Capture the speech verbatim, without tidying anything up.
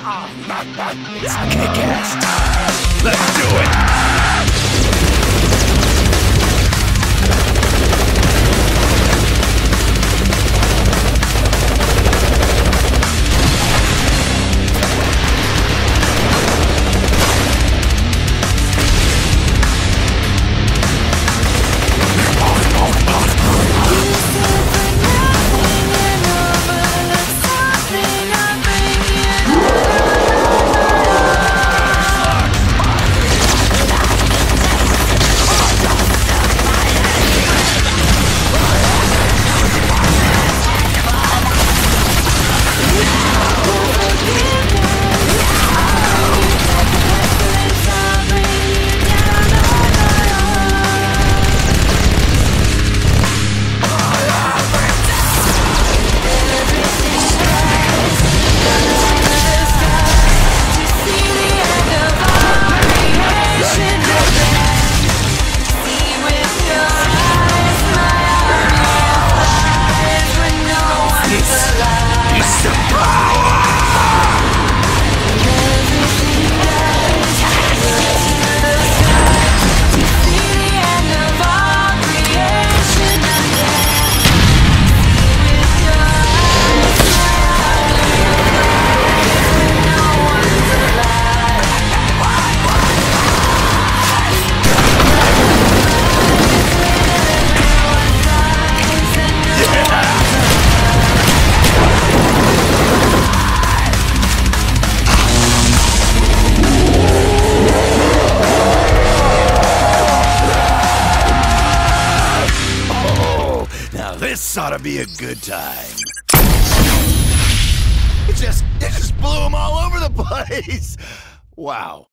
It's kick-ass time. Let's do it! This ought to be a good time. It just, it just blew them all over the place. Wow.